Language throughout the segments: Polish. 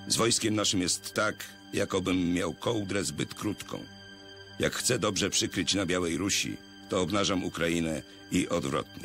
Z wojskiem naszym jest tak, jakobym miał kołdrę zbyt krótką. Jak chcę dobrze przykryć na Białej Rusi, to obnażam Ukrainę i odwrotnie.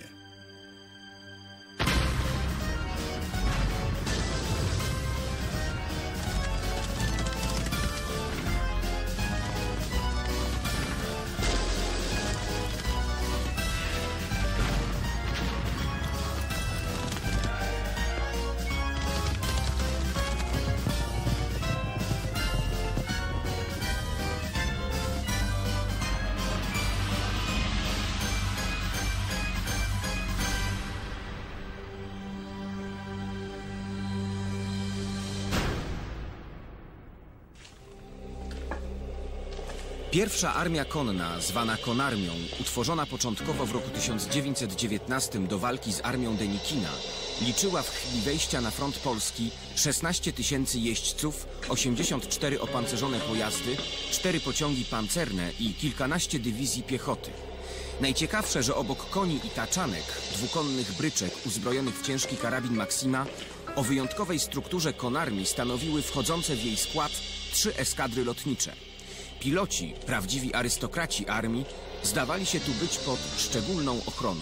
Pierwsza armia konna, zwana Konarmią, utworzona początkowo w roku 1919 do walki z armią Denikina, liczyła w chwili wejścia na front Polski 16 000 jeźdźców, 84 opancerzone pojazdy, 4 pociągi pancerne i kilkanaście dywizji piechoty. Najciekawsze, że obok koni i taczanek, dwukonnych bryczek uzbrojonych w ciężki karabin Maxima, o wyjątkowej strukturze Konarmii stanowiły wchodzące w jej skład 3 eskadry lotnicze. Piloci, prawdziwi arystokraci armii, zdawali się tu być pod szczególną ochroną.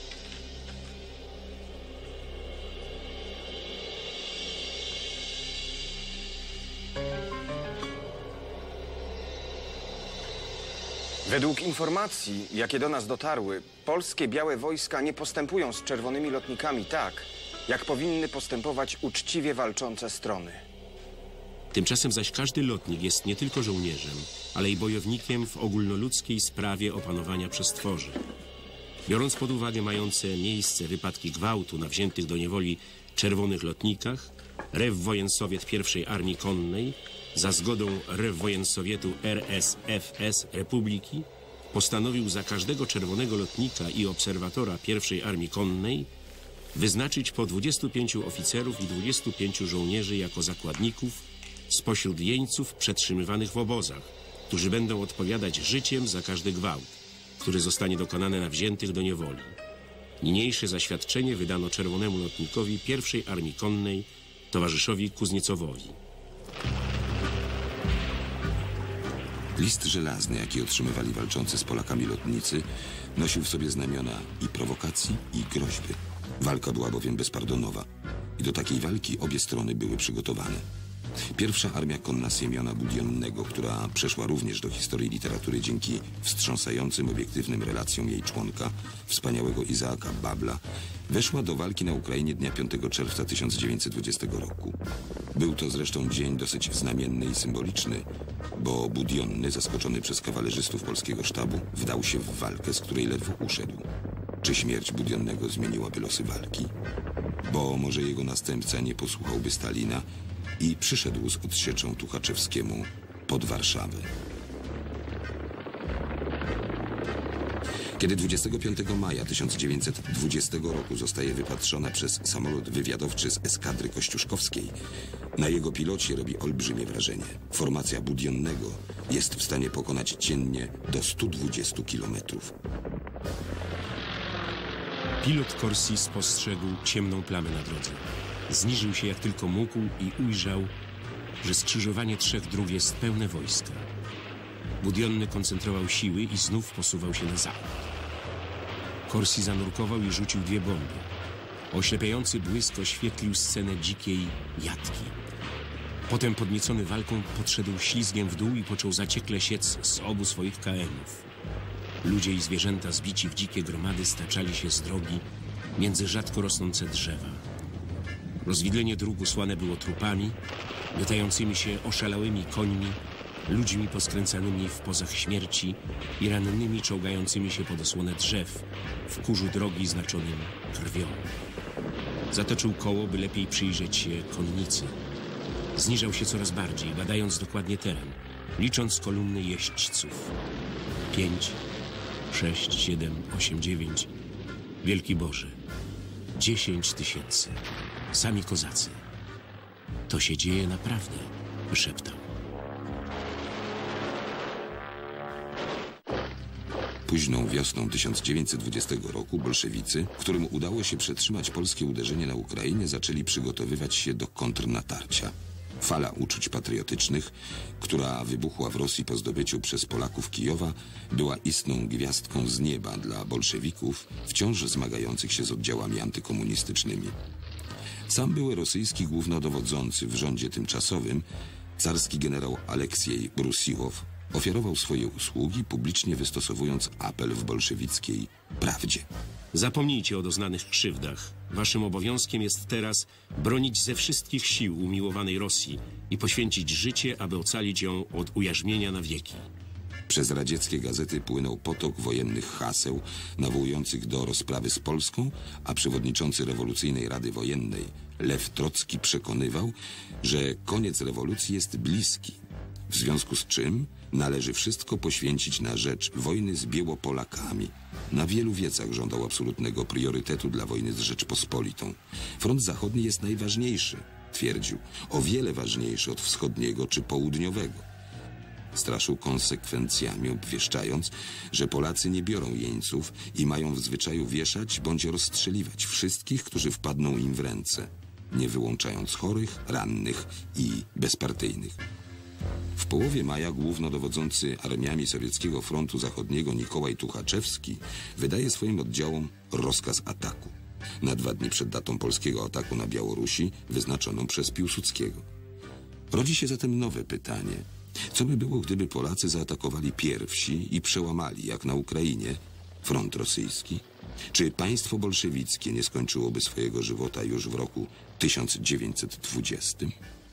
Według informacji, jakie do nas dotarły, polskie białe wojska nie postępują z czerwonymi lotnikami tak, jak powinny postępować uczciwie walczące strony. Tymczasem zaś każdy lotnik jest nie tylko żołnierzem, ale i bojownikiem w ogólnoludzkiej sprawie opanowania przestworzy. Biorąc pod uwagę mające miejsce wypadki gwałtu na wziętych do niewoli czerwonych lotnikach, Revwojensowiet I Armii Konnej, za zgodą Revwojensowietu RSFS Republiki, postanowił za każdego czerwonego lotnika i obserwatora I Armii Konnej wyznaczyć po 25 oficerów i 25 żołnierzy jako zakładników spośród jeńców przetrzymywanych w obozach, którzy będą odpowiadać życiem za każdy gwałt, który zostanie dokonany na wziętych do niewoli. Niniejsze zaświadczenie wydano czerwonemu lotnikowi I Armii Konnej, towarzyszowi Kuzniecowowi. List żelazny, jaki otrzymywali walczący z Polakami lotnicy, nosił w sobie znamiona i prowokacji, i groźby. Walka była bowiem bezpardonowa i do takiej walki obie strony były przygotowane. Pierwsza armia konna Siemiona Budionnego, która przeszła również do historii literatury dzięki wstrząsającym, obiektywnym relacjom jej członka, wspaniałego Izaaka Babla, weszła do walki na Ukrainie dnia 5 czerwca 1920 roku. Był to zresztą dzień dosyć znamienny i symboliczny, bo Budionny, zaskoczony przez kawalerzystów polskiego sztabu, wdał się w walkę, z której ledwo uszedł. Czy śmierć Budionnego zmieniłaby losy walki? Bo może jego następca nie posłuchałby Stalina i przyszedł z odsieczą Tuchaczewskiemu pod Warszawę. Kiedy 25 maja 1920 roku zostaje wypatrzona przez samolot wywiadowczy z eskadry kościuszkowskiej, na jego pilocie robi olbrzymie wrażenie. Formacja Budionnego jest w stanie pokonać dziennie do 120 kilometrów. Pilot Corsi spostrzegł ciemną plamę na drodze. Zniżył się jak tylko mógł i ujrzał, że skrzyżowanie 3 dróg jest pełne wojska. Budionny koncentrował siły i znów posuwał się na zachód. Corsi zanurkował i rzucił 2 bomby. Oślepiający błysk oświetlił scenę dzikiej jatki. Potem, podniecony walką, podszedł ślizgiem w dół i począł zaciekle siec z obu swoich KM-ów. Ludzie i zwierzęta zbici w dzikie gromady staczali się z drogi między rzadko rosnące drzewa. Rozwidlenie dróg usłane było trupami, miotającymi się oszalałymi końmi, ludźmi poskręcanymi w pozach śmierci i rannymi czołgającymi się pod osłonę drzew w kurzu drogi znaczonym krwią. Zatoczył koło, by lepiej przyjrzeć się konnicy. Zniżał się coraz bardziej, badając dokładnie teren, licząc kolumny jeźdźców. 5, 6, 7, 8, 9. Wielki Boże, 10 000. Sami kozacy. To się dzieje naprawdę, wyszeptał. Późną wiosną 1920 roku bolszewicy, którym udało się przetrzymać polskie uderzenie na Ukrainie, zaczęli przygotowywać się do kontrnatarcia. Fala uczuć patriotycznych, która wybuchła w Rosji po zdobyciu przez Polaków Kijowa, była istną gwiazdką z nieba dla bolszewików, wciąż zmagających się z oddziałami antykomunistycznymi. Sam były rosyjski głównodowodzący w rządzie tymczasowym, carski generał Aleksiej Brusiłow, ofiarował swoje usługi, publicznie wystosowując apel w bolszewickiej prawdzie. Zapomnijcie o doznanych krzywdach. Waszym obowiązkiem jest teraz bronić ze wszystkich sił umiłowanej Rosji i poświęcić życie, aby ocalić ją od ujarzmienia na wieki. Przez radzieckie gazety płynął potok wojennych haseł nawołujących do rozprawy z Polską, a przewodniczący Rewolucyjnej Rady Wojennej Lew Trocki przekonywał, że koniec rewolucji jest bliski, w związku z czym należy wszystko poświęcić na rzecz wojny z Białopolakami. Na wielu wiecach żądał absolutnego priorytetu dla wojny z Rzeczpospolitą. Front zachodni jest najważniejszy, twierdził, o wiele ważniejszy od wschodniego czy południowego. Straszył konsekwencjami, obwieszczając, że Polacy nie biorą jeńców i mają w zwyczaju wieszać bądź rozstrzeliwać wszystkich, którzy wpadną im w ręce, nie wyłączając chorych, rannych i bezpartyjnych. W połowie maja głównodowodzący armiami Sowieckiego Frontu Zachodniego Nikołaj Tuchaczewski wydaje swoim oddziałom rozkaz ataku. Na 2 dni przed datą polskiego ataku na Białorusi, wyznaczoną przez Piłsudskiego. Rodzi się zatem nowe pytanie. Co by było, gdyby Polacy zaatakowali pierwsi i przełamali, jak na Ukrainie, front rosyjski? Czy państwo bolszewickie nie skończyłoby swojego żywota już w roku 1920?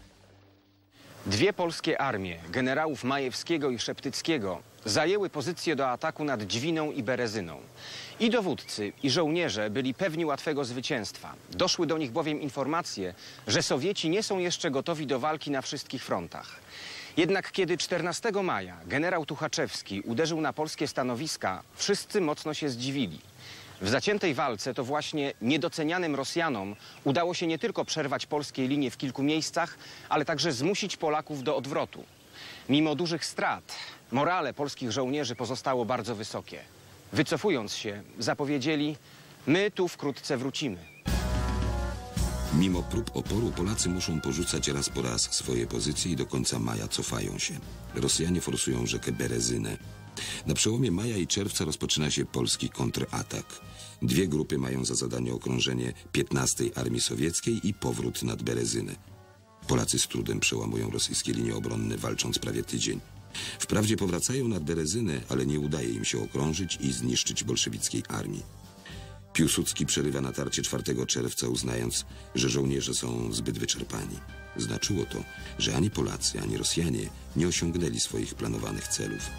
Dwie polskie armie, generałów Majewskiego i Szeptyckiego, zajęły pozycję do ataku nad Dźwiną i Berezyną. I dowódcy, i żołnierze byli pewni łatwego zwycięstwa. Doszły do nich bowiem informacje, że Sowieci nie są jeszcze gotowi do walki na wszystkich frontach. Jednak kiedy 14 maja generał Tuchaczewski uderzył na polskie stanowiska, wszyscy mocno się zdziwili. W zaciętej walce to właśnie niedocenianym Rosjanom udało się nie tylko przerwać polskie linie w kilku miejscach, ale także zmusić Polaków do odwrotu. Mimo dużych strat, morale polskich żołnierzy pozostało bardzo wysokie. Wycofując się, zapowiedzieli: my tu wkrótce wrócimy. Mimo prób oporu Polacy muszą porzucać raz po raz swoje pozycje i do końca maja cofają się. Rosjanie forsują rzekę Berezynę. Na przełomie maja i czerwca rozpoczyna się polski kontratak. 2 grupy mają za zadanie okrążenie 15. Armii Sowieckiej i powrót nad Berezynę. Polacy z trudem przełamują rosyjskie linie obronne, walcząc prawie tydzień. Wprawdzie powracają nad Berezynę, ale nie udaje im się okrążyć i zniszczyć bolszewickiej armii. Piłsudski przerywa natarcie 4 czerwca, uznając, że żołnierze są zbyt wyczerpani. Znaczyło to, że ani Polacy, ani Rosjanie nie osiągnęli swoich planowanych celów.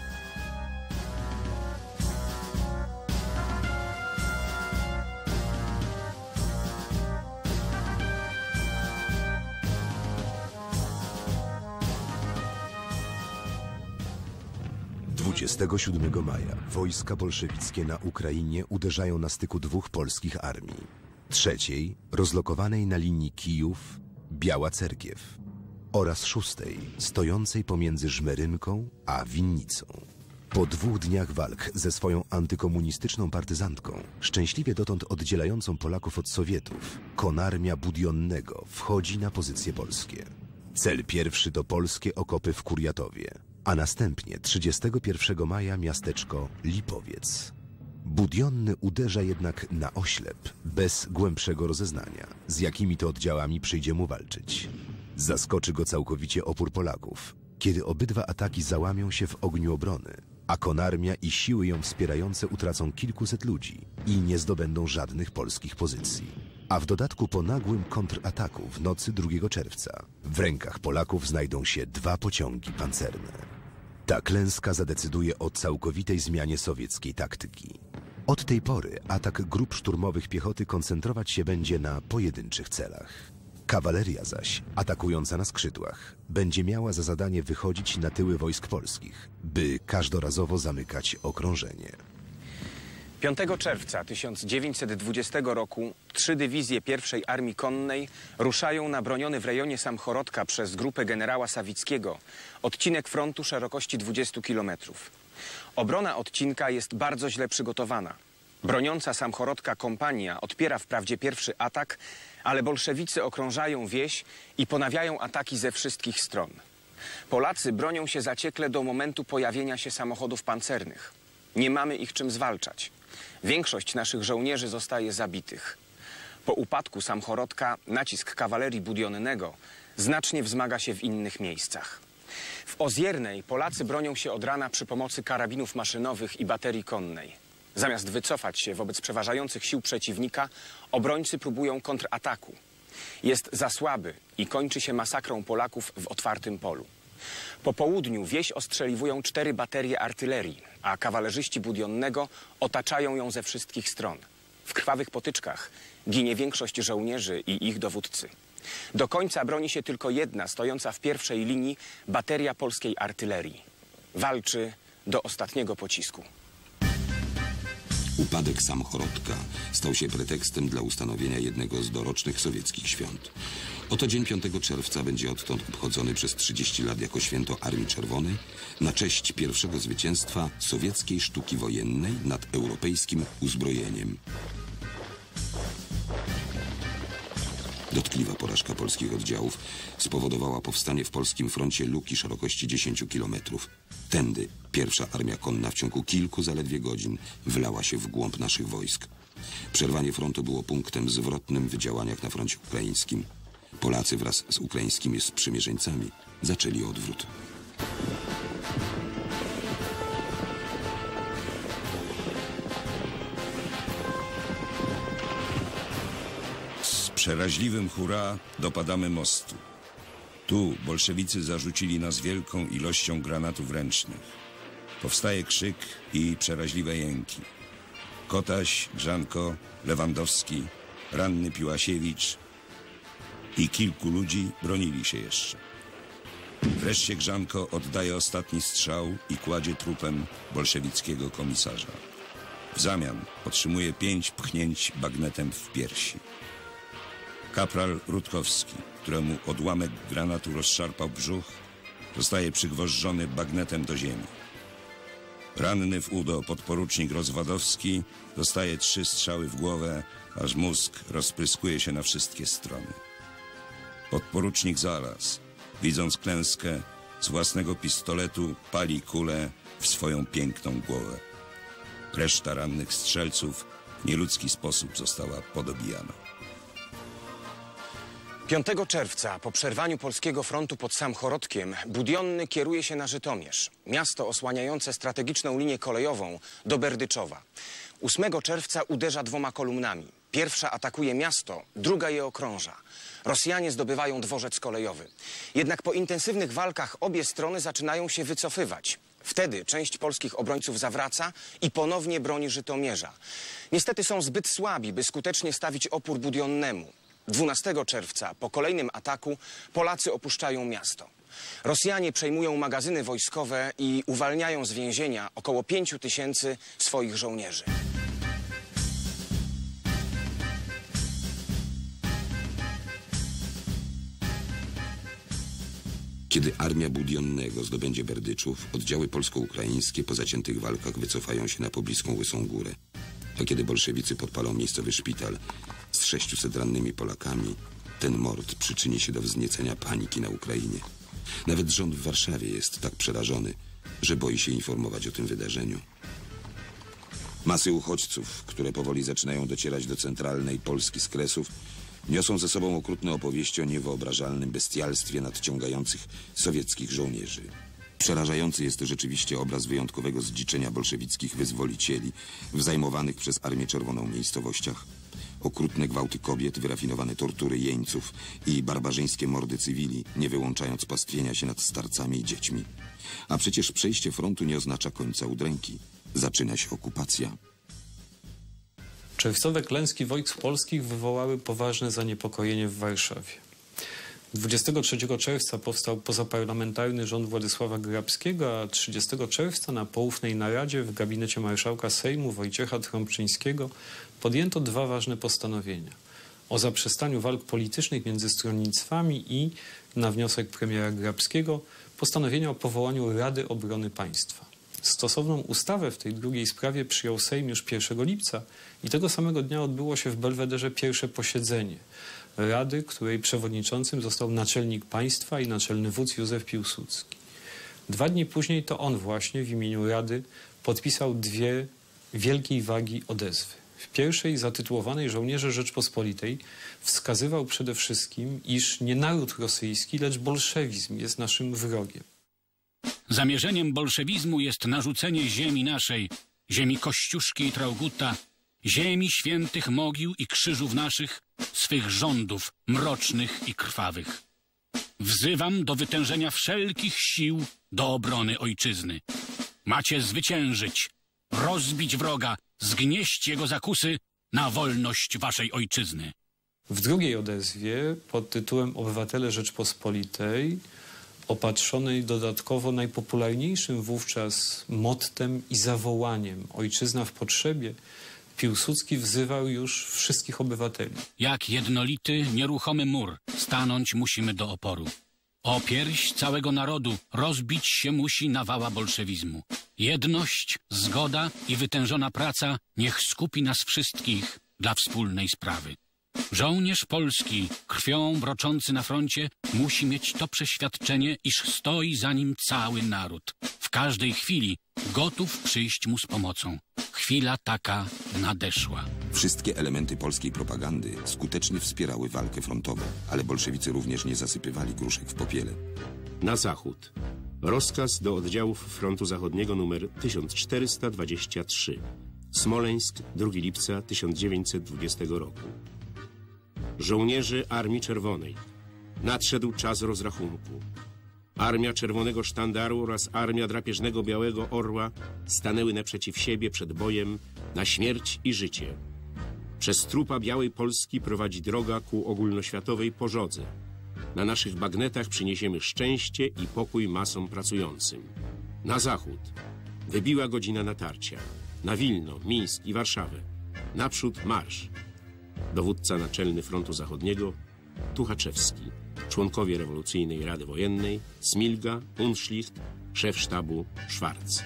Dwudziestego 7 maja wojska bolszewickie na Ukrainie uderzają na styku 2 polskich armii. 3. rozlokowanej na linii Kijów-Biała Cerkiew oraz 6. stojącej pomiędzy Żmerynką a Winnicą. Po 2 dniach walk ze swoją antykomunistyczną partyzantką, szczęśliwie dotąd oddzielającą Polaków od Sowietów, konarmia Budionnego wchodzi na pozycje polskie. Cel pierwszy to polskie okopy w Kurjatowie, a następnie 31 maja miasteczko Lipowiec. Budionny uderza jednak na oślep, bez głębszego rozeznania, z jakimi to oddziałami przyjdzie mu walczyć. Zaskoczy go całkowicie opór Polaków, kiedy obydwa ataki załamią się w ogniu obrony, a konarmia i siły ją wspierające utracą kilkuset ludzi i nie zdobędą żadnych polskich pozycji. A w dodatku po nagłym kontrataku w nocy 2 czerwca w rękach Polaków znajdą się 2 pociągi pancerne. Ta klęska zadecyduje o całkowitej zmianie sowieckiej taktyki. Od tej pory atak grup szturmowych piechoty koncentrować się będzie na pojedynczych celach. Kawaleria zaś, atakująca na skrzydłach, będzie miała za zadanie wychodzić na tyły wojsk polskich, by każdorazowo zamykać okrążenie. 5 czerwca 1920 roku 3 dywizje I Armii Konnej ruszają na broniony w rejonie Samchorodka przez grupę generała Sawickiego odcinek frontu szerokości 20 km. Obrona odcinka jest bardzo źle przygotowana. Broniąca Samchorodka kompania odpiera wprawdzie pierwszy atak, ale bolszewicy okrążają wieś i ponawiają ataki ze wszystkich stron. Polacy bronią się zaciekle do momentu pojawienia się samochodów pancernych. Nie mamy ich czym zwalczać. Większość naszych żołnierzy zostaje zabitych. Po upadku Samchorodka nacisk kawalerii Budionnego znacznie wzmaga się w innych miejscach. W Oziernej Polacy bronią się od rana przy pomocy karabinów maszynowych i baterii konnej. Zamiast wycofać się wobec przeważających sił przeciwnika, obrońcy próbują kontrataku. Jest za słaby i kończy się masakrą Polaków w otwartym polu. Po południu wieś ostrzeliwują 4 baterie artylerii, a kawalerzyści Budionnego otaczają ją ze wszystkich stron. W krwawych potyczkach ginie większość żołnierzy i ich dowódcy. Do końca broni się tylko jedna, stojąca w pierwszej linii, bateria polskiej artylerii. Walczy do ostatniego pocisku. Upadek Samchorodka stał się pretekstem dla ustanowienia jednego z dorocznych sowieckich świąt. Oto dzień 5 czerwca będzie odtąd obchodzony przez 30 lat jako święto Armii Czerwonej na cześć pierwszego zwycięstwa sowieckiej sztuki wojennej nad europejskim uzbrojeniem. Dotkliwa porażka polskich oddziałów spowodowała powstanie w polskim froncie luki szerokości 10 kilometrów. Tędy pierwsza armia konna w ciągu kilku zaledwie godzin wlała się w głąb naszych wojsk. Przerwanie frontu było punktem zwrotnym w działaniach na froncie ukraińskim. Polacy wraz z ukraińskimi sprzymierzeńcami zaczęli odwrót. Z przeraźliwym hurra dopadamy mostu. Tu bolszewicy zarzucili nas wielką ilością granatów ręcznych. Powstaje krzyk i przeraźliwe jęki. Kotaś, Grzanko, Lewandowski, ranny Piłasiewicz i kilku ludzi bronili się jeszcze. Wreszcie Grzanko oddaje ostatni strzał i kładzie trupem bolszewickiego komisarza. W zamian otrzymuje 5 pchnięć bagnetem w piersi. Kapral Rutkowski, któremu odłamek granatu rozszarpał brzuch, zostaje przygwożdżony bagnetem do ziemi. Ranny w udo podporucznik Rozwadowski dostaje 3 strzały w głowę, aż mózg rozpryskuje się na wszystkie strony. Podporucznik Zalas, widząc klęskę, z własnego pistoletu pali kulę w swoją piękną głowę. Reszta rannych strzelców w nieludzki sposób została podobijana. 5 czerwca, po przerwaniu polskiego frontu pod Samchorodkiem, Budionny kieruje się na Żytomierz, miasto osłaniające strategiczną linię kolejową do Berdyczowa. 8 czerwca uderza 2 kolumnami. Pierwsza atakuje miasto, druga je okrąża. Rosjanie zdobywają dworzec kolejowy. Jednak po intensywnych walkach obie strony zaczynają się wycofywać. Wtedy część polskich obrońców zawraca i ponownie broni Żytomierza. Niestety są zbyt słabi, by skutecznie stawić opór Budionnemu. 12 czerwca, po kolejnym ataku, Polacy opuszczają miasto. Rosjanie przejmują magazyny wojskowe i uwalniają z więzienia około 5 000 swoich żołnierzy. Kiedy armia Budionnego zdobędzie Berdyczów, oddziały polsko-ukraińskie po zaciętych walkach wycofają się na pobliską Łysą Górę. A kiedy bolszewicy podpalą miejscowy szpital z 600 rannymi Polakami, ten mord przyczyni się do wzniecenia paniki na Ukrainie. Nawet rząd w Warszawie jest tak przerażony, że boi się informować o tym wydarzeniu. Masy uchodźców, które powoli zaczynają docierać do centralnej Polski z Kresów, niosą ze sobą okrutne opowieści o niewyobrażalnym bestialstwie nadciągających sowieckich żołnierzy. Przerażający jest rzeczywiście obraz wyjątkowego zdziczenia bolszewickich wyzwolicieli w zajmowanych przez Armię Czerwoną miejscowościach. Okrutne gwałty kobiet, wyrafinowane tortury jeńców i barbarzyńskie mordy cywili, nie wyłączając pastwienia się nad starcami i dziećmi. A przecież przejście frontu nie oznacza końca udręki. Zaczyna się okupacja. Czerwcowe klęski wojsk polskich wywołały poważne zaniepokojenie w Warszawie. 23 czerwca powstał pozaparlamentarny rząd Władysława Grabskiego, a 30 czerwca na poufnej naradzie w gabinecie marszałka Sejmu Wojciecha Trąbczyńskiego podjęto 2 ważne postanowienia. O zaprzestaniu walk politycznych między stronnictwami i, na wniosek premiera Grabskiego, postanowienia o powołaniu Rady Obrony Państwa. Stosowną ustawę w tej drugiej sprawie przyjął Sejm już 1 lipca i tego samego dnia odbyło się w Belwederze pierwsze posiedzenie Rady, której przewodniczącym został naczelnik państwa i naczelny wódz Józef Piłsudski. 2 dni później to on właśnie w imieniu Rady podpisał 2 wielkiej wagi odezwy. W pierwszej, zatytułowanej Żołnierze Rzeczpospolitej, wskazywał przede wszystkim, iż nie naród rosyjski, lecz bolszewizm jest naszym wrogiem. Zamierzeniem bolszewizmu jest narzucenie ziemi naszej, ziemi Kościuszki i Trauguta, ziemi świętych mogił i krzyżów naszych, swych rządów mrocznych i krwawych. Wzywam do wytężenia wszelkich sił do obrony ojczyzny. Macie zwyciężyć, rozbić wroga, zgnieść jego zakusy na wolność waszej ojczyzny. W drugiej odezwie pod tytułem Obywatele Rzeczpospolitej, opatrzonej dodatkowo najpopularniejszym wówczas mottem i zawołaniem Ojczyzna w potrzebie, Piłsudski wzywał już wszystkich obywateli. Jak jednolity, nieruchomy mur stanąć musimy do oporu. O pierś całego narodu rozbić się musi nawała bolszewizmu. Jedność, zgoda i wytężona praca niech skupi nas wszystkich dla wspólnej sprawy. Żołnierz polski, krwią broczący na froncie, musi mieć to przeświadczenie, iż stoi za nim cały naród. W każdej chwili gotów przyjść mu z pomocą. Chwila taka nadeszła. Wszystkie elementy polskiej propagandy skutecznie wspierały walkę frontową, ale bolszewicy również nie zasypywali gruszek w popiele. Na zachód. Rozkaz do oddziałów Frontu Zachodniego nr 1423. Smoleńsk, 2 lipca 1920 roku. Żołnierze Armii Czerwonej. Nadszedł czas rozrachunku. Armia Czerwonego Sztandaru oraz Armia Drapieżnego Białego Orła stanęły naprzeciw siebie przed bojem na śmierć i życie. Przez trupa Białej Polski prowadzi droga ku ogólnoświatowej pożodze. Na naszych bagnetach przyniesiemy szczęście i pokój masom pracującym. Na zachód. Wybiła godzina natarcia. Na Wilno, Mińsk i Warszawę. Naprzód marsz. Dowódca naczelny Frontu Zachodniego Tuchaczewski. Członkowie rewolucyjnej Rady Wojennej Smilga, Unschlicht, szef sztabu Schwarz.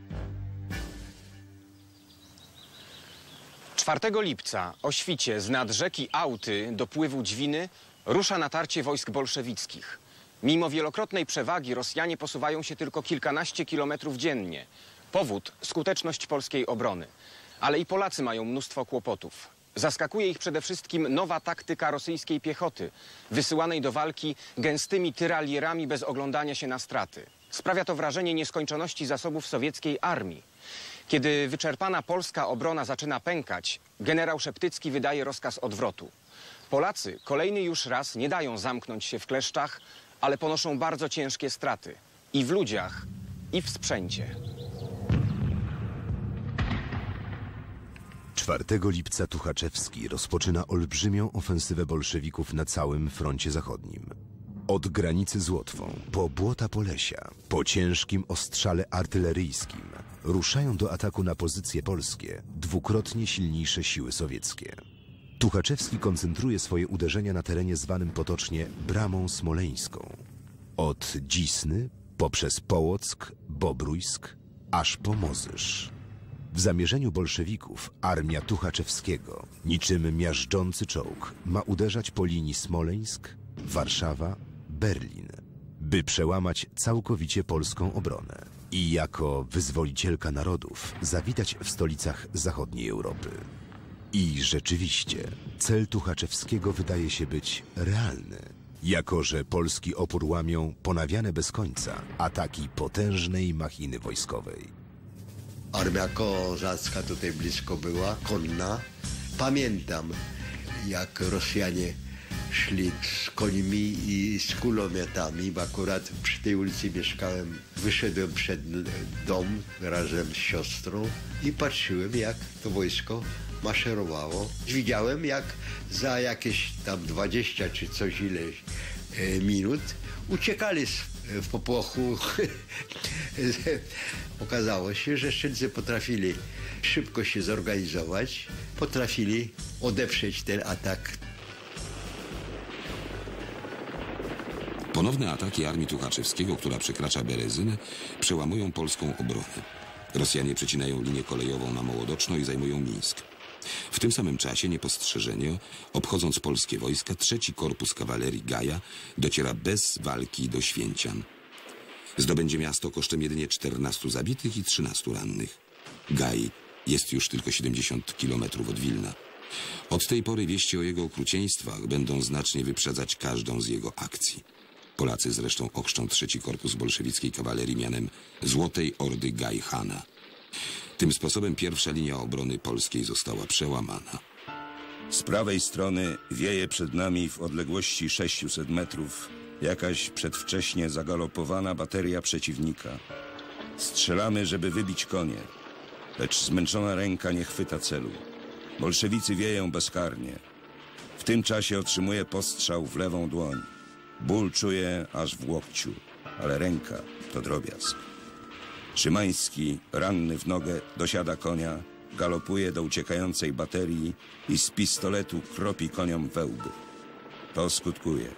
4 lipca o świcie z nad rzeki Auty do pływu Dźwiny rusza natarcie wojsk bolszewickich. Mimo wielokrotnej przewagi Rosjanie posuwają się tylko kilkanaście kilometrów dziennie. Powód – skuteczność polskiej obrony. Ale i Polacy mają mnóstwo kłopotów. Zaskakuje ich przede wszystkim nowa taktyka rosyjskiej piechoty, wysyłanej do walki gęstymi tyralierami bez oglądania się na straty. Sprawia to wrażenie nieskończoności zasobów sowieckiej armii. Kiedy wyczerpana polska obrona zaczyna pękać, generał Szeptycki wydaje rozkaz odwrotu. Polacy kolejny już raz nie dają zamknąć się w kleszczach, ale ponoszą bardzo ciężkie straty. I w ludziach, i w sprzęcie. 4 lipca Tuchaczewski rozpoczyna olbrzymią ofensywę bolszewików na całym froncie zachodnim. Od granicy z Łotwą, po Błota Polesia, po ciężkim ostrzale artyleryjskim ruszają do ataku na pozycje polskie dwukrotnie silniejsze siły sowieckie. Tuchaczewski koncentruje swoje uderzenia na terenie zwanym potocznie Bramą Smoleńską. Od Dzisny, poprzez Połock, Bobrójsk, aż po Mozysz. W zamierzeniu bolszewików armia Tuchaczewskiego, niczym miażdżący czołg, ma uderzać po linii Smoleńsk, Warszawa, Berlin, by przełamać całkowicie polską obronę i jako wyzwolicielka narodów zawitać w stolicach zachodniej Europy. I rzeczywiście cel Tuchaczewskiego wydaje się być realny, jako że polski opór łamią ponawiane bez końca ataki potężnej machiny wojskowej. Armia kozacka tutaj blisko była, konna. Pamiętam, jak Rosjanie szli z końmi i z kulometami, bo akurat przy tej ulicy mieszkałem. Wyszedłem przed dom razem z siostrą i patrzyłem, jak to wojsko maszerowało. Widziałem, jak za jakieś tam 20 czy coś ileś minut uciekali w popłochu. Okazało się, że Szczelcy potrafili szybko się zorganizować, potrafili odeprzeć ten atak. Ponowne ataki armii Tuchaczewskiego, która przekracza Berezynę, przełamują polską obronę. Rosjanie przecinają linię kolejową na Mołodoczno i zajmują Mińsk. W tym samym czasie, niepostrzeżenie, obchodząc polskie wojska, 3. Korpus Kawalerii Gaja dociera bez walki do Święcian. Zdobędzie miasto kosztem jedynie 14 zabitych i 13 rannych. Gaj jest już tylko 70 kilometrów od Wilna. Od tej pory wieści o jego okrucieństwach będą znacznie wyprzedzać każdą z jego akcji. Polacy zresztą ochrzczą 3. Korpus Bolszewickiej Kawalerii mianem Złotej Ordy Gaj-Hana. Tym sposobem pierwsza linia obrony polskiej została przełamana. Z prawej strony wieje przed nami w odległości 600 metrów jakaś przedwcześnie zagalopowana bateria przeciwnika. Strzelamy, żeby wybić konie, lecz zmęczona ręka nie chwyta celu. Bolszewicy wieją bezkarnie. W tym czasie otrzymuję postrzał w lewą dłoń. Ból czuję aż w łokciu, ale ręka to drobiazg. Szymański, ranny w nogę, dosiada konia, galopuje do uciekającej baterii i z pistoletu kropi koniom we łby. To skutkuje.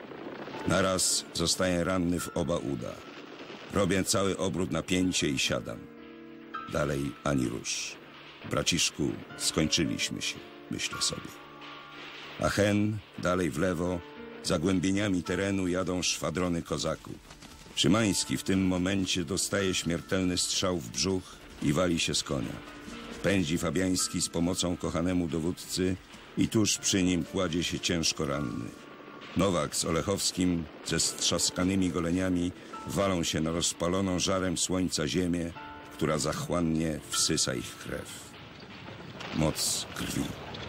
Naraz zostaję ranny w oba uda. Robię cały obrót na pięcie i siadam. Dalej ani rusz. Braciszku, skończyliśmy się, myślę sobie. A hen, dalej w lewo, zagłębieniami terenu jadą szwadrony kozaków. Szymański w tym momencie dostaje śmiertelny strzał w brzuch i wali się z konia. Pędzi Fabiański z pomocą kochanemu dowódcy i tuż przy nim kładzie się ciężko ranny. Nowak z Olechowskim ze strzaskanymi goleniami walą się na rozpaloną żarem słońca ziemię, która zachłannie wsysa ich krew. Moc krwi.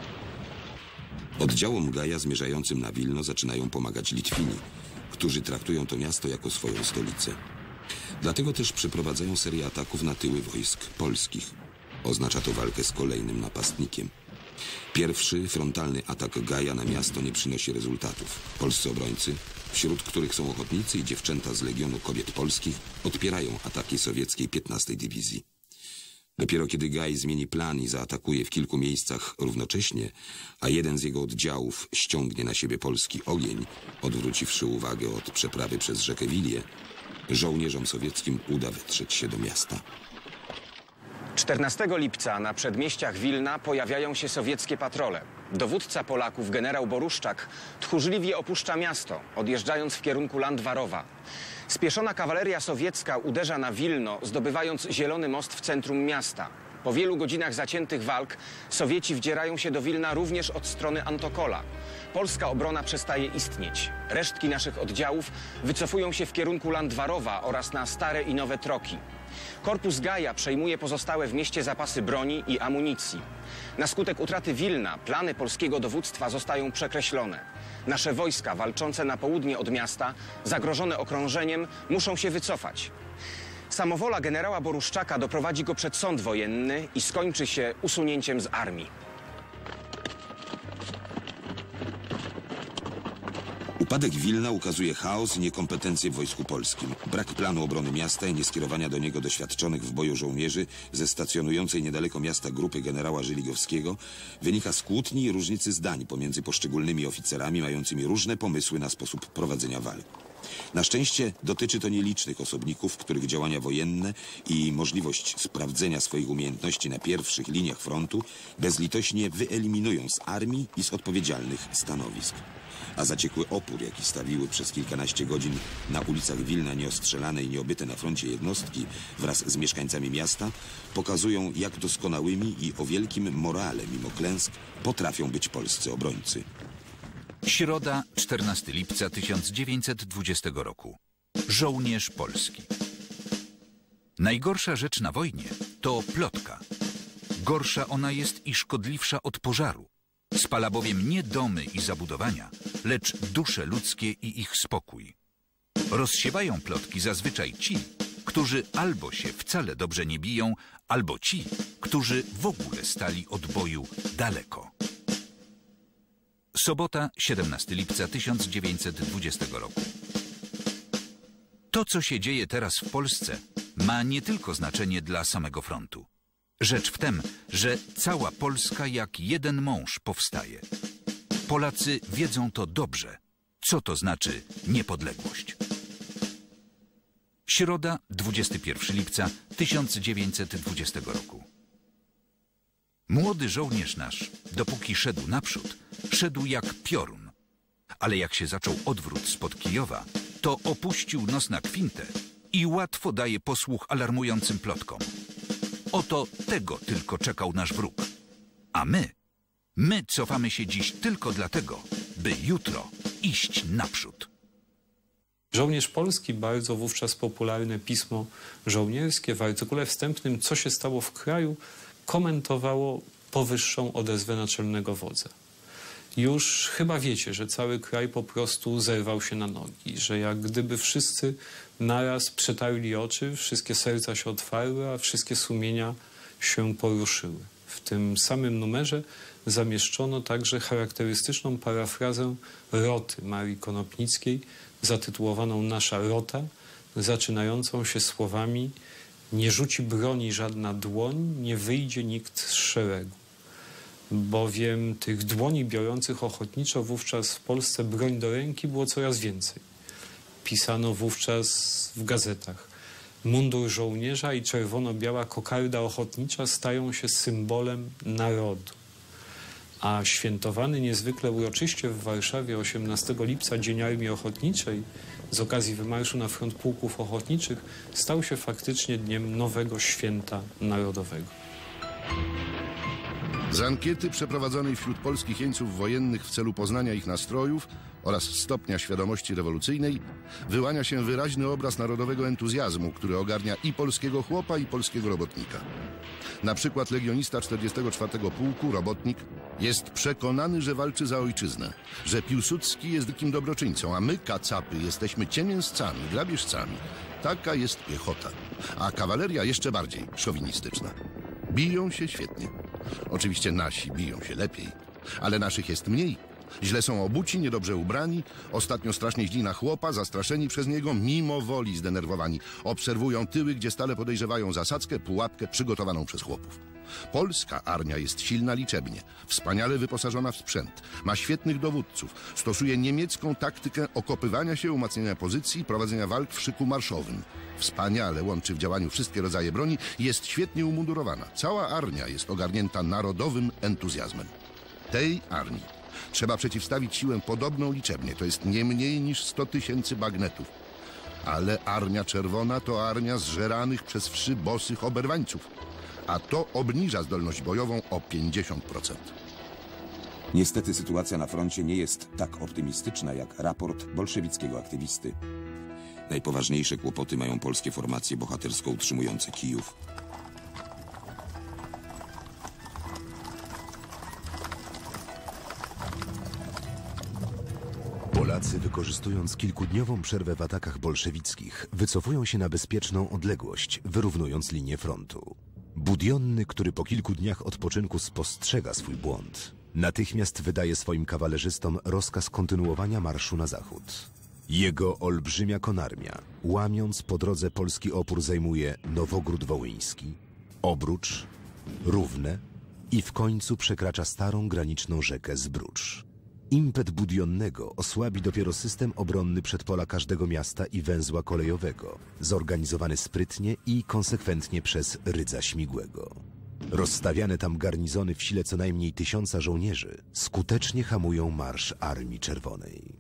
Oddziałom Gaja zmierzającym na Wilno zaczynają pomagać Litwini, którzy traktują to miasto jako swoją stolicę. Dlatego też przeprowadzają serię ataków na tyły wojsk polskich. Oznacza to walkę z kolejnym napastnikiem. Pierwszy, frontalny atak Gaja na miasto nie przynosi rezultatów. Polscy obrońcy, wśród których są ochotnicy i dziewczęta z Legionu Kobiet Polskich, odpierają ataki sowieckiej 15. Dywizji. Dopiero kiedy Gaj zmieni plan i zaatakuje w kilku miejscach równocześnie, a jeden z jego oddziałów ściągnie na siebie polski ogień, odwróciwszy uwagę od przeprawy przez rzekę Wilię, żołnierzom sowieckim uda wetrzeć się do miasta. 14 lipca na przedmieściach Wilna pojawiają się sowieckie patrole. Dowódca Polaków, generał Boruszczak, tchórzliwie opuszcza miasto, odjeżdżając w kierunku Landwarowa. Spieszona kawaleria sowiecka uderza na Wilno, zdobywając Zielony Most w centrum miasta. Po wielu godzinach zaciętych walk Sowieci wdzierają się do Wilna również od strony Antokola. Polska obrona przestaje istnieć. Resztki naszych oddziałów wycofują się w kierunku Landwarowa oraz na Stare i Nowe Troki. Korpus Gaja przejmuje pozostałe w mieście zapasy broni i amunicji. Na skutek utraty Wilna plany polskiego dowództwa zostają przekreślone. Nasze wojska walczące na południe od miasta, zagrożone okrążeniem, muszą się wycofać. Samowola generała Boruszczaka doprowadzi go przed sąd wojenny i skończy się usunięciem z armii. Upadek Wilna ukazuje chaos i niekompetencje w wojsku polskim. Brak planu obrony miasta i nieskierowania do niego doświadczonych w boju żołnierzy ze stacjonującej niedaleko miasta grupy generała Żyligowskiego wynika z kłótni i różnicy zdań pomiędzy poszczególnymi oficerami mającymi różne pomysły na sposób prowadzenia walk. Na szczęście dotyczy to nielicznych osobników, których działania wojenne i możliwość sprawdzenia swoich umiejętności na pierwszych liniach frontu bezlitośnie wyeliminują z armii i z odpowiedzialnych stanowisk. A zaciekły opór, jaki stawiły przez kilkanaście godzin na ulicach Wilna nieostrzelane i nieobyte na froncie jednostki wraz z mieszkańcami miasta, pokazują, jak doskonałymi i o wielkim morale mimo klęsk potrafią być polscy obrońcy. Środa, 14 lipca 1920 roku. Żołnierz polski. Najgorsza rzecz na wojnie to plotka. Gorsza ona jest i szkodliwsza od pożaru. Spala bowiem nie domy i zabudowania, lecz dusze ludzkie i ich spokój. Rozsiewają plotki zazwyczaj ci, którzy albo się wcale dobrze nie biją, albo ci, którzy w ogóle stali od boju daleko. Sobota, 17 lipca 1920 roku. To, co się dzieje teraz w Polsce, ma nie tylko znaczenie dla samego frontu. Rzecz w tym, że cała Polska jak jeden mąż powstaje. Polacy wiedzą to dobrze, co to znaczy niepodległość. Środa, 21 lipca 1920 roku. Młody żołnierz nasz, dopóki szedł naprzód, szedł jak piorun. Ale jak się zaczął odwrót spod Kijowa, to opuścił nos na kwintę i łatwo daje posłuch alarmującym plotkom. Oto tego tylko czekał nasz wróg. A my cofamy się dziś tylko dlatego, by jutro iść naprzód. Żołnierz Polski, bardzo wówczas popularne pismo żołnierskie, w artykule wstępnym "Co się stało w kraju?" komentowało powyższą odezwę naczelnego wodza. Już chyba wiecie, że cały kraj po prostu zerwał się na nogi, że jak gdyby wszyscy naraz przetarli oczy, wszystkie serca się otwarły, a wszystkie sumienia się poruszyły. W tym samym numerze zamieszczono także charakterystyczną parafrazę roty Marii Konopnickiej, zatytułowaną "Nasza rota", zaczynającą się słowami: "Nie rzuci broni żadna dłoń, nie wyjdzie nikt z szeregu". Bowiem tych dłoni biorących ochotniczo wówczas w Polsce broń do ręki było coraz więcej. Pisano wówczas w gazetach: mundur żołnierza i czerwono-biała kokarda ochotnicza stają się symbolem narodu. A świętowany niezwykle uroczyście w Warszawie 18 lipca Dzień Armii Ochotniczej z okazji wymarszu na front pułków ochotniczych stał się faktycznie dniem nowego święta narodowego. Z ankiety przeprowadzonej wśród polskich jeńców wojennych w celu poznania ich nastrojów oraz stopnia świadomości rewolucyjnej wyłania się wyraźny obraz narodowego entuzjazmu, który ogarnia i polskiego chłopa, i polskiego robotnika. Na przykład legionista 44 Pułku, robotnik, jest przekonany, że walczy za ojczyznę, że Piłsudski jest wielkim dobroczyńcą, a my, kacapy, jesteśmy ciemiężcami, grabieżcami. Taka jest piechota, a kawaleria jeszcze bardziej szowinistyczna. Biją się świetnie. Oczywiście nasi biją się lepiej, ale naszych jest mniej. Źle są obuci, niedobrze ubrani, ostatnio strasznie źli na chłopa, zastraszeni przez niego, mimo woli zdenerwowani. Obserwują tyły, gdzie stale podejrzewają zasadzkę, pułapkę przygotowaną przez chłopów. Polska armia jest silna liczebnie, wspaniale wyposażona w sprzęt, ma świetnych dowódców, stosuje niemiecką taktykę okopywania się, umacniania pozycji, prowadzenia walk w szyku marszowym. Wspaniale łączy w działaniu wszystkie rodzaje broni i jest świetnie umundurowana. Cała armia jest ogarnięta narodowym entuzjazmem. Tej armii trzeba przeciwstawić siłę podobną liczebnie, to jest nie mniej niż 100 000 bagnetów. Ale Armia Czerwona to armia zżeranych przez wszy bosych oberwańców, a to obniża zdolność bojową o 50%. Niestety sytuacja na froncie nie jest tak optymistyczna jak raport bolszewickiego aktywisty. Najpoważniejsze kłopoty mają polskie formacje bohatersko utrzymujące Kijów. Polacy, wykorzystując kilkudniową przerwę w atakach bolszewickich, wycofują się na bezpieczną odległość, wyrównując linię frontu. Budionny, który po kilku dniach odpoczynku spostrzega swój błąd, natychmiast wydaje swoim kawalerzystom rozkaz kontynuowania marszu na zachód. Jego olbrzymia konarmia, łamiąc po drodze polski opór, zajmuje Nowogród Wołyński, Obrucz, Równe i w końcu przekracza starą graniczną rzekę Zbrucz. Impet Budionnego osłabi dopiero system obronny przedpola każdego miasta i węzła kolejowego, zorganizowany sprytnie i konsekwentnie przez Rydza Śmigłego. Rozstawiane tam garnizony w sile co najmniej 1000 żołnierzy skutecznie hamują marsz Armii Czerwonej.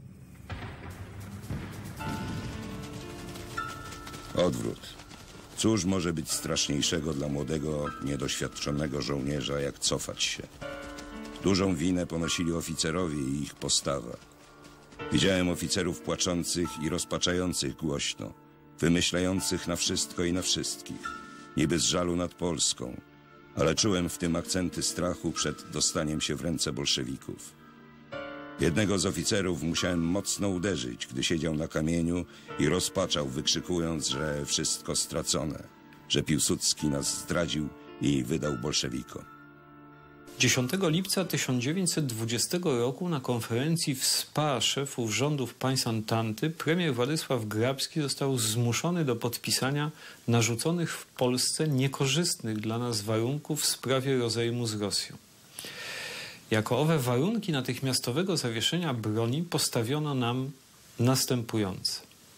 Odwrót. Cóż może być straszniejszego dla młodego, niedoświadczonego żołnierza, jak cofać się? Dużą winę ponosili oficerowie i ich postawa. Widziałem oficerów płaczących i rozpaczających głośno, wymyślających na wszystko i na wszystkich, niby z żalu nad Polską, ale czułem w tym akcenty strachu przed dostaniem się w ręce bolszewików. Jednego z oficerów musiałem mocno uderzyć, gdy siedział na kamieniu i rozpaczał, wykrzykując, że wszystko stracone, że Piłsudski nas zdradził i wydał bolszewikom. 10 lipca 1920 roku na konferencji w SPA szefów rządów państw Antanty premier Władysław Grabski został zmuszony do podpisania narzuconych w Polsce niekorzystnych dla nas warunków w sprawie rozejmu z Rosją. Jako owe warunki natychmiastowego zawieszenia broni postawiono nam następujące.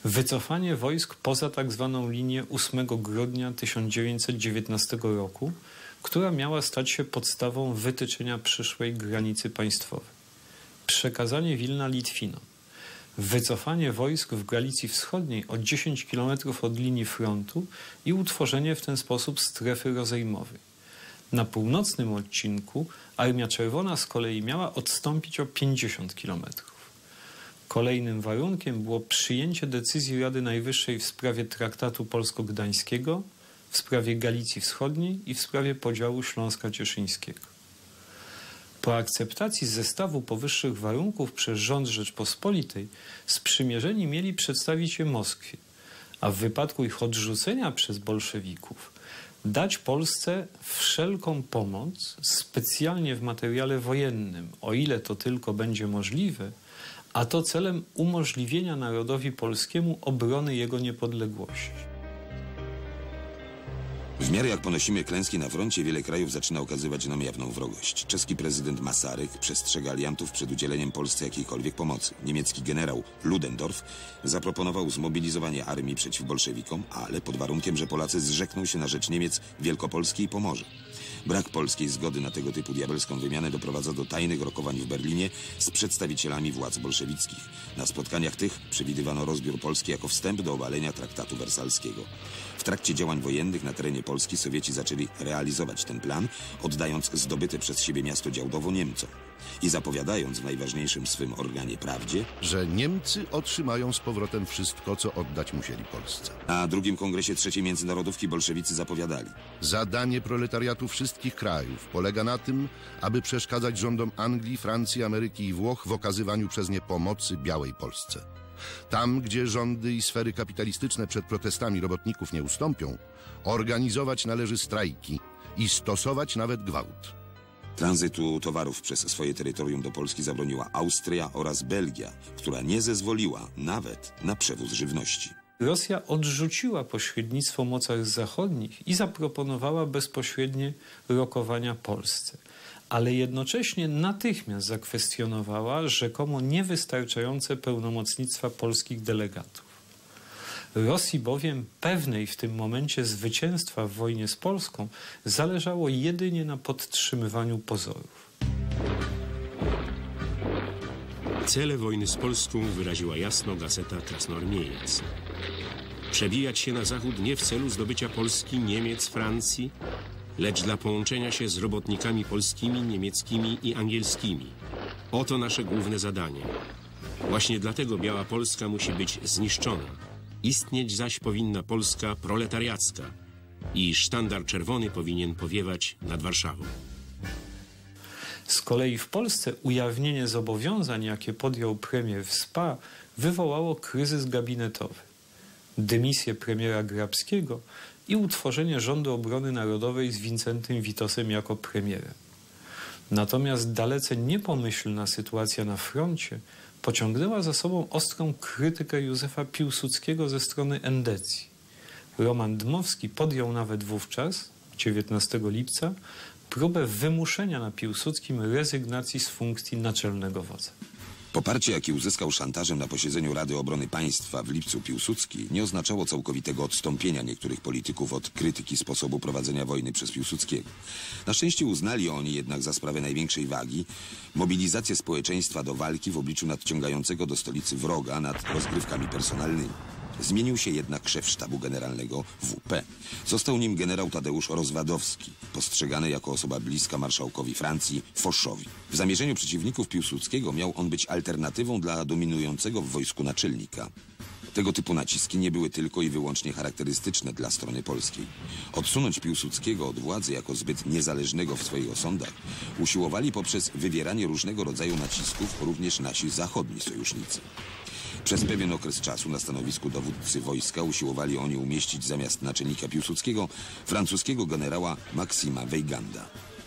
Wycofanie wojsk poza tak zwaną linię 8 grudnia 1919 roku, która miała stać się podstawą wytyczenia przyszłej granicy państwowej. Przekazanie Wilna Litwinom. Wycofanie wojsk w Galicji Wschodniej o 10 km od linii frontu i utworzenie w ten sposób strefy rozejmowej. Na północnym odcinku Armia Czerwona z kolei miała odstąpić o 50 km. Kolejnym warunkiem było przyjęcie decyzji Rady Najwyższej w sprawie traktatu polsko-gdańskiego, w sprawie Galicji Wschodniej i w sprawie podziału Śląska Cieszyńskiego. Po akceptacji zestawu powyższych warunków przez rząd Rzeczpospolitej sprzymierzeni mieli przedstawić je Moskwie, a w wypadku ich odrzucenia przez bolszewików dać Polsce wszelką pomoc, specjalnie w materiale wojennym, o ile to tylko będzie możliwe, a to celem umożliwienia narodowi polskiemu obrony jego niepodległości. W miarę jak ponosimy klęski na froncie, wiele krajów zaczyna okazywać nam jawną wrogość. Czeski prezydent Masaryk przestrzega aliantów przed udzieleniem Polsce jakiejkolwiek pomocy. Niemiecki generał Ludendorff zaproponował zmobilizowanie armii przeciw bolszewikom, ale pod warunkiem, że Polacy zrzekną się na rzecz Niemiec Wielkopolski i Pomorza. Brak polskiej zgody na tego typu diabelską wymianę doprowadza do tajnych rokowań w Berlinie z przedstawicielami władz bolszewickich. Na spotkaniach tych przewidywano rozbiór Polski jako wstęp do obalenia traktatu wersalskiego. W trakcie działań wojennych na terenie Polski Sowieci zaczęli realizować ten plan, oddając zdobyte przez siebie miasto Działdowo Niemcom i zapowiadając w najważniejszym swym organie Prawdzie, że Niemcy otrzymają z powrotem wszystko, co oddać musieli Polsce. Na drugim kongresie III Międzynarodówki bolszewicy zapowiadali: zadanie proletariatu wszystkich krajów polega na tym, aby przeszkadzać rządom Anglii, Francji, Ameryki i Włoch w okazywaniu przez nie pomocy białej Polsce. Tam, gdzie rządy i sfery kapitalistyczne przed protestami robotników nie ustąpią, organizować należy strajki i stosować nawet gwałt. Tranzytu towarów przez swoje terytorium do Polski zabroniła Austria oraz Belgia, która nie zezwoliła nawet na przewóz żywności. Rosja odrzuciła pośrednictwo mocarstw zachodnich i zaproponowała bezpośrednie rokowania Polsce, ale jednocześnie natychmiast zakwestionowała rzekomo niewystarczające pełnomocnictwa polskich delegatów. Rosji bowiem, pewnej w tym momencie zwycięstwa w wojnie z Polską, zależało jedynie na podtrzymywaniu pozorów. Cele wojny z Polską wyraziła jasno gazeta Krasnoarmiejec. Przebijać się na zachód nie w celu zdobycia Polski, Niemiec, Francji, lecz dla połączenia się z robotnikami polskimi, niemieckimi i angielskimi. Oto nasze główne zadanie. Właśnie dlatego Biała Polska musi być zniszczona. Istnieć zaś powinna Polska proletariacka i sztandar czerwony powinien powiewać nad Warszawą. Z kolei w Polsce ujawnienie zobowiązań, jakie podjął premier w SPA, wywołało kryzys gabinetowy, dymisję premiera Grabskiego i utworzenie Rządu Obrony Narodowej z Wincentym Witosem jako premierem. Natomiast dalece niepomyślna sytuacja na froncie pociągnęła za sobą ostrą krytykę Józefa Piłsudskiego ze strony endecji. Roman Dmowski podjął nawet wówczas, 19 lipca, próbę wymuszenia na Piłsudskim rezygnacji z funkcji naczelnego wodza. Poparcie, jakie uzyskał szantażem na posiedzeniu Rady Obrony Państwa w lipcu Piłsudski, nie oznaczało całkowitego odstąpienia niektórych polityków od krytyki sposobu prowadzenia wojny przez Piłsudskiego. Na szczęście uznali oni jednak za sprawę największej wagi mobilizację społeczeństwa do walki w obliczu nadciągającego do stolicy wroga nad rozgrywkami personalnymi. Zmienił się jednak szef sztabu generalnego WP. Został nim generał Tadeusz Rozwadowski, postrzegany jako osoba bliska marszałkowi Francji Foszowi. W zamierzeniu przeciwników Piłsudskiego miał on być alternatywą dla dominującego w wojsku naczelnika. Tego typu naciski nie były tylko i wyłącznie charakterystyczne dla strony polskiej. Odsunąć Piłsudskiego od władzy jako zbyt niezależnego w swoich osądach usiłowali poprzez wywieranie różnego rodzaju nacisków również nasi zachodni sojusznicy. Przez pewien okres czasu na stanowisku dowódcy wojska usiłowali oni umieścić zamiast naczelnika Piłsudskiego francuskiego generała Maksima Weyganda.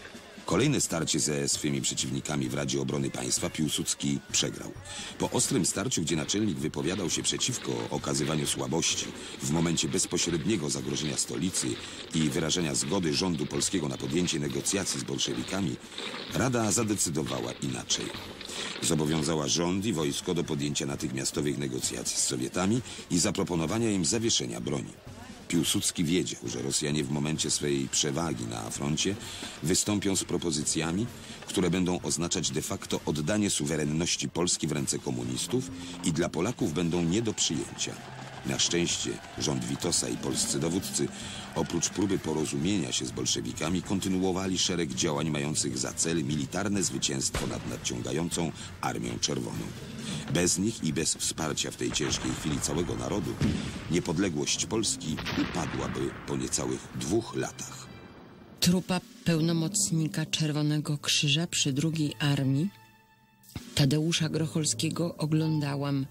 Kolejne starcie ze swymi przeciwnikami w Radzie Obrony Państwa Piłsudski przegrał. Po ostrym starciu, gdzie naczelnik wypowiadał się przeciwko okazywaniu słabości w momencie bezpośredniego zagrożenia stolicy i wyrażenia zgody rządu polskiego na podjęcie negocjacji z bolszewikami, Rada zadecydowała inaczej. Zobowiązała rząd i wojsko do podjęcia natychmiastowych negocjacji z Sowietami i zaproponowania im zawieszenia broni. Piłsudski wiedział, że Rosjanie w momencie swej przewagi na froncie wystąpią z propozycjami, które będą oznaczać de facto oddanie suwerenności Polski w ręce komunistów i dla Polaków będą nie do przyjęcia. Na szczęście rząd Witosa i polscy dowódcy, oprócz próby porozumienia się z bolszewikami, kontynuowali szereg działań mających za cel militarne zwycięstwo nad nadciągającą Armią Czerwoną. Bez nich i bez wsparcia w tej ciężkiej chwili całego narodu niepodległość Polski upadłaby po niecałych 2 latach. Trupa pełnomocnika Czerwonego Krzyża przy II Armii Tadeusza Grocholskiego oglądałam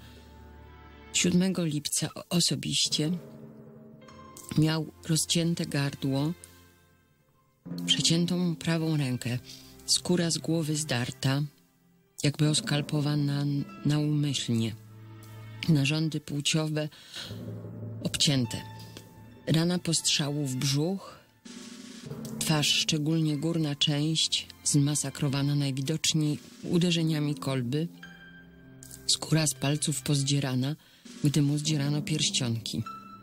7 lipca osobiście. Miał rozcięte gardło, przeciętą prawą rękę, skóra z głowy zdarta, jakby oskalpowana naumyślnie, narządy płciowe obcięte, rana postrzału w brzuch, twarz, szczególnie górna część, zmasakrowana najwidoczniej uderzeniami kolby, skóra z palców pozdzierana, gdy mu zdzierano pierścionki.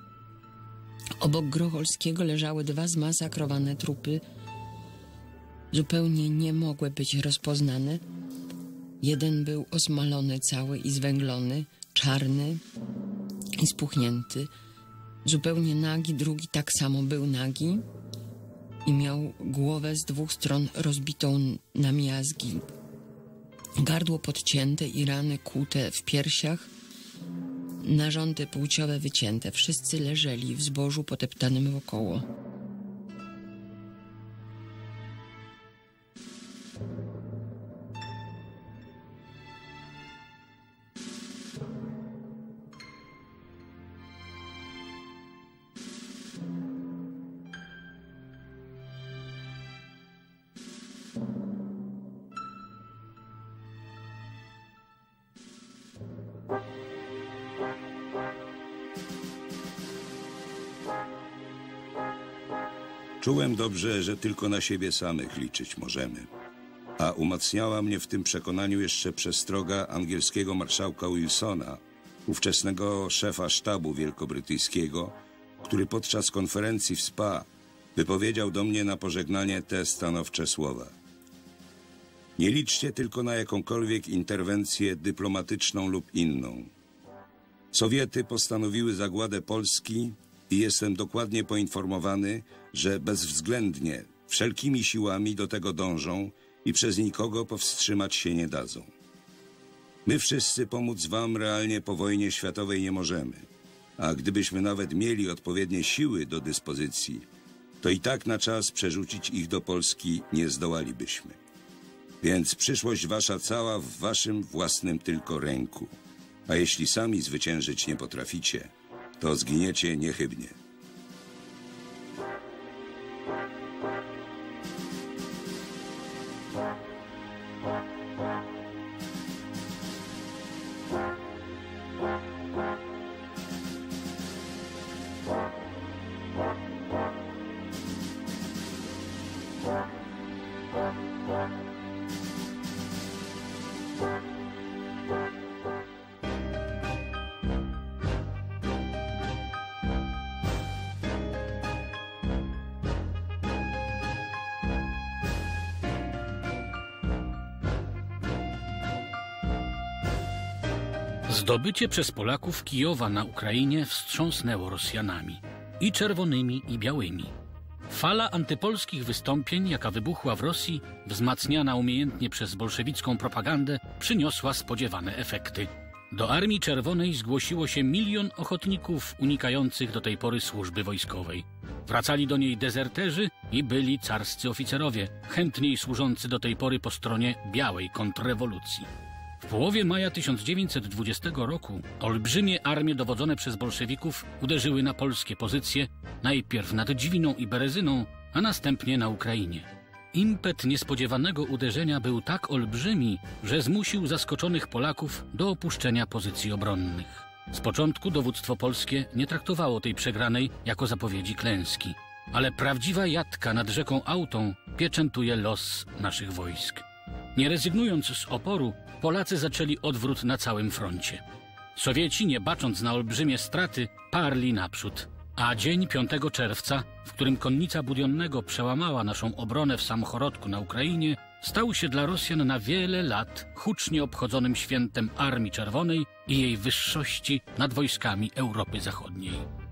Obok Grocholskiego leżały 2 zmasakrowane trupy, zupełnie nie mogły być rozpoznane. Jeden był osmalony cały i zwęglony, czarny i spuchnięty, zupełnie nagi, drugi tak samo był nagi i miał głowę z 2 stron rozbitą na miazgi, gardło podcięte i rany kłute w piersiach, narządy płciowe wycięte. Wszyscy leżeli w zbożu poteptanym wokoło. Czułem dobrze, że tylko na siebie samych liczyć możemy. A umacniała mnie w tym przekonaniu jeszcze przestroga angielskiego marszałka Wilsona, ówczesnego szefa sztabu wielkobrytyjskiego, który podczas konferencji w Spa wypowiedział do mnie na pożegnanie te stanowcze słowa. Nie liczcie tylko na jakąkolwiek interwencję dyplomatyczną lub inną. Sowiety postanowiły zagładę Polski i jestem dokładnie poinformowany, że bezwzględnie, wszelkimi siłami do tego dążą i przez nikogo powstrzymać się nie dadzą. My wszyscy pomóc wam realnie po wojnie światowej nie możemy, a gdybyśmy nawet mieli odpowiednie siły do dyspozycji, to i tak na czas przerzucić ich do Polski nie zdołalibyśmy. Więc przyszłość wasza cała w waszym własnym tylko ręku, a jeśli sami zwyciężyć nie potraficie, to zginiecie niechybnie. Zdobycie przez Polaków Kijowa na Ukrainie wstrząsnęło Rosjanami, i czerwonymi, i białymi. Fala antypolskich wystąpień, jaka wybuchła w Rosji, wzmacniana umiejętnie przez bolszewicką propagandę, przyniosła spodziewane efekty. Do Armii Czerwonej zgłosiło się 1 000 000 ochotników unikających do tej pory służby wojskowej. Wracali do niej dezerterzy i byli carscy oficerowie, chętniej służący do tej pory po stronie białej kontrrewolucji. W połowie maja 1920 roku olbrzymie armie dowodzone przez bolszewików uderzyły na polskie pozycje, najpierw nad Dźwiną i Berezyną, a następnie na Ukrainie. Impet niespodziewanego uderzenia był tak olbrzymi, że zmusił zaskoczonych Polaków do opuszczenia pozycji obronnych. Z początku dowództwo polskie nie traktowało tej przegranej jako zapowiedzi klęski, ale prawdziwa jatka nad rzeką Autą pieczętuje los naszych wojsk. Nie rezygnując z oporu, Polacy zaczęli odwrót na całym froncie. Sowieci, nie bacząc na olbrzymie straty, parli naprzód. A dzień 5 czerwca, w którym konnica Budionnego przełamała naszą obronę w Samchorodku na Ukrainie, stał się dla Rosjan na wiele lat hucznie obchodzonym świętem Armii Czerwonej i jej wyższości nad wojskami Europy Zachodniej.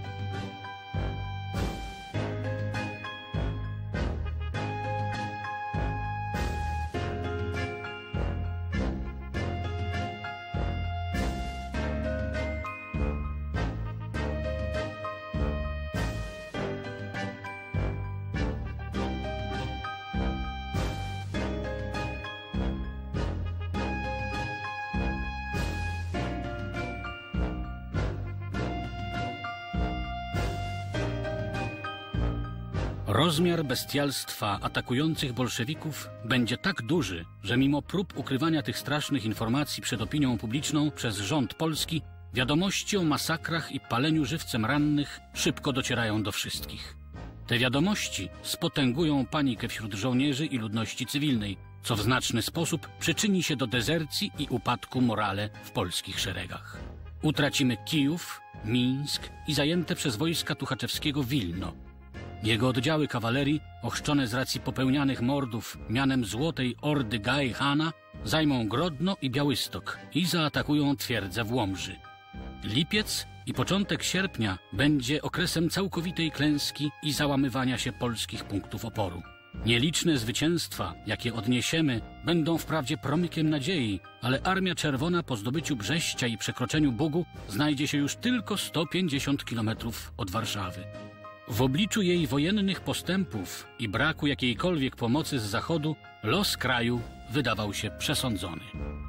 Rozmiar bestialstwa atakujących bolszewików będzie tak duży, że mimo prób ukrywania tych strasznych informacji przed opinią publiczną przez rząd polski, wiadomości o masakrach i paleniu żywcem rannych szybko docierają do wszystkich. Te wiadomości spotęgują panikę wśród żołnierzy i ludności cywilnej, co w znaczny sposób przyczyni się do dezercji i upadku morale w polskich szeregach. Utracimy Kijów, Mińsk i zajęte przez wojska Tuchaczewskiego Wilno. Jego oddziały kawalerii, ochrzczone z racji popełnianych mordów mianem Złotej Ordy Gai-Hana, zajmą Grodno i Białystok i zaatakują twierdzę w Łomży. Lipiec i początek sierpnia będzie okresem całkowitej klęski i załamywania się polskich punktów oporu. Nieliczne zwycięstwa, jakie odniesiemy, będą wprawdzie promykiem nadziei, ale Armia Czerwona po zdobyciu Brześcia i przekroczeniu Bugu znajdzie się już tylko 150 kilometrów od Warszawy. W obliczu jej wojennych postępów i braku jakiejkolwiek pomocy z zachodu los kraju wydawał się przesądzony.